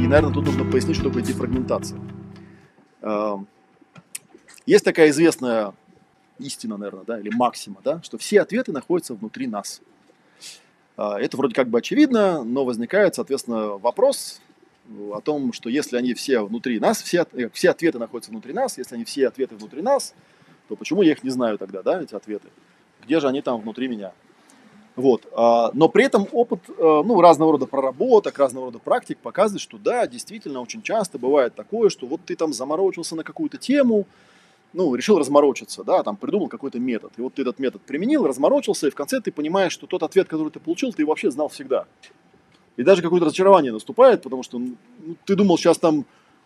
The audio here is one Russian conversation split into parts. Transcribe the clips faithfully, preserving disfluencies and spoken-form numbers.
наверное, тут нужно пояснить, что такое дефрагментация. Есть такая известная истина, наверное, да, или максима, да, что все ответы находятся внутри нас. Это вроде как бы очевидно, но возникает, соответственно, вопрос о том, что если они все внутри нас, все, все ответы находятся внутри нас, если они все ответы внутри нас, то почему я их не знаю тогда, да, эти ответы? Где же они там внутри меня? Вот. Но при этом опыт, ну, разного рода проработок, разного рода практик показывает, что да, действительно, очень часто бывает такое, что вот ты там заморочился на какую-то тему, ну, решил разморочиться, да, там придумал какой-то метод, и вот ты этот метод применил, разморочился, и в конце ты понимаешь, что тот ответ, который ты получил, ты вообще знал всегда. И даже какое-то разочарование наступает, потому что ну, ты думал, сейчас там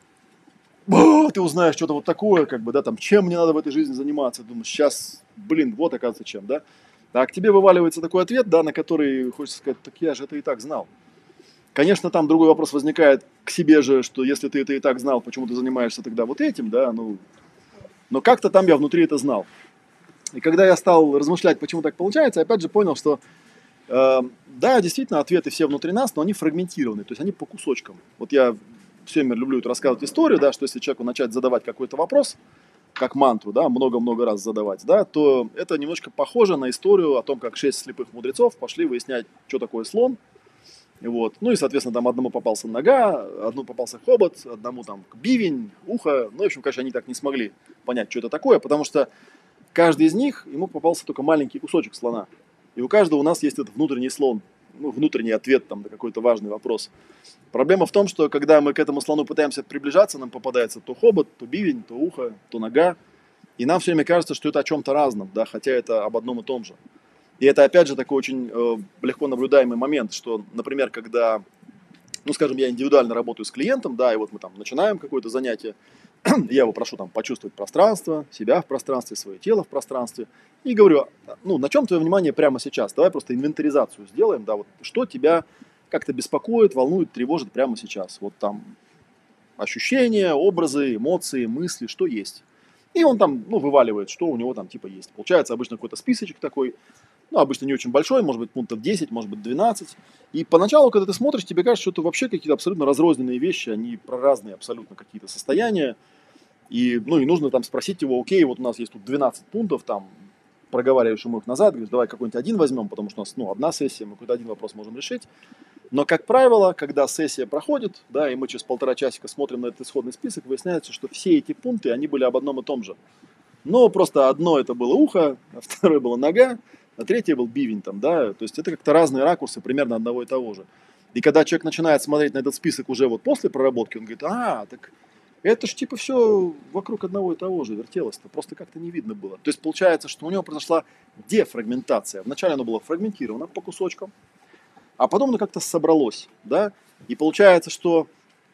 ты узнаешь что-то вот такое, как бы, да, там, чем мне надо в этой жизни заниматься, думаешь, сейчас, блин, вот оказывается чем, да. А к тебе вываливается такой ответ, да, на который хочется сказать, так я же это и так знал. Конечно, там другой вопрос возникает к себе же, что если ты это и так знал, почему ты занимаешься тогда вот этим, да, ну... Но как-то там я внутри это знал. И когда я стал размышлять, почему так получается, я опять же понял, что э, да, действительно, ответы все внутри нас, но они фрагментированы, то есть они по кусочкам. Вот я все время люблю это рассказывать историю, да, что если человеку начать задавать какой-то вопрос, как мантру, да, много-много раз задавать, да, то это немножко похоже на историю о том, как шесть слепых мудрецов пошли выяснять, что такое слон. Вот. Ну и, соответственно, там одному попался нога, одному попался хобот, одному там бивень, ухо. Ну, в общем, конечно, они так не смогли понять, что это такое, потому что каждый из них, ему попался только маленький кусочек слона. И у каждого у нас есть этот внутренний слон, ну, внутренний ответ там на какой-то важный вопрос. Проблема в том, что когда мы к этому слону пытаемся приближаться, нам попадается то хобот, то бивень, то ухо, то нога. И нам все время кажется, что это о чем-то разном, да, хотя это об одном и том же. И это, опять же, такой очень э, легко наблюдаемый момент, что, например, когда, ну, скажем, я индивидуально работаю с клиентом, да, и вот мы там начинаем какое-то занятие, я его прошу там почувствовать пространство, себя в пространстве, свое тело в пространстве, и говорю, ну, на чем твое внимание прямо сейчас? Давай просто инвентаризацию сделаем, да, вот что тебя как-то беспокоит, волнует, тревожит прямо сейчас. Вот там ощущения, образы, эмоции, мысли, что есть. И он там, ну, вываливает, что у него там типа есть. Получается обычно какой-то списочек такой, ну, обычно не очень большой, может быть, пунктов десять, может быть, двенадцать. И поначалу, когда ты смотришь, тебе кажется, что это вообще какие-то абсолютно разрозненные вещи, они про разные абсолютно какие-то состояния. И, ну, и нужно там спросить его, окей, вот у нас есть тут двенадцать пунктов, там, проговариваешь ему их назад, говоришь, давай какой-нибудь один возьмем, потому что у нас, ну, одна сессия, мы какой-то один вопрос можем решить. Но, как правило, когда сессия проходит, да, и мы через полтора часика смотрим на этот исходный список, выясняется, что все эти пункты, они были об одном и том же. Но просто одно это было ухо, а второе было нога, а третье был бивень там, да, то есть это как-то разные ракурсы примерно одного и того же. И когда человек начинает смотреть на этот список уже вот после проработки, он говорит, а, так это ж типа все вокруг одного и того же вертелось-то, просто как-то не видно было. То есть получается, что у него произошла дефрагментация. Вначале оно было фрагментировано по кусочкам, а потом оно как-то собралось, да, и получается, что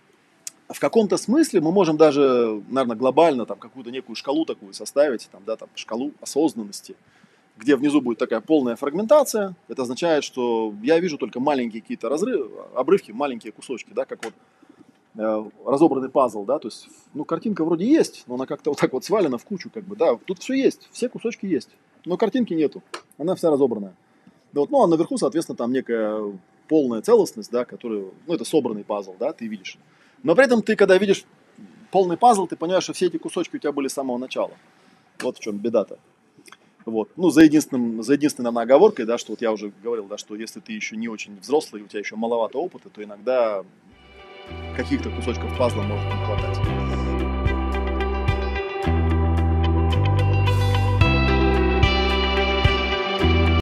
в каком-то смысле мы можем даже, наверное, глобально там какую-то некую шкалу такую составить, там, да, там, шкалу осознанности, где внизу будет такая полная фрагментация. Это означает, что я вижу только маленькие какие-то разрывы, обрывки, маленькие кусочки, да, как вот э, разобранный пазл, да, то есть, ну, картинка вроде есть, но она как-то вот так вот свалена в кучу, как бы, да, тут все есть, все кусочки есть, но картинки нету, она вся разобранная. Да, вот, ну, а наверху, соответственно, там некая полная целостность, да, которая, ну, это собранный пазл, да, ты видишь. Но при этом ты, когда видишь полный пазл, ты понимаешь, что все эти кусочки у тебя были с самого начала. Вот в чем беда-то. Вот. Ну, за единственным, за единственной, наверное, оговоркой, да, что вот я уже говорил, да, что если ты еще не очень взрослый, у тебя еще маловато опыта, то иногда каких-то кусочков пазла может не хватать.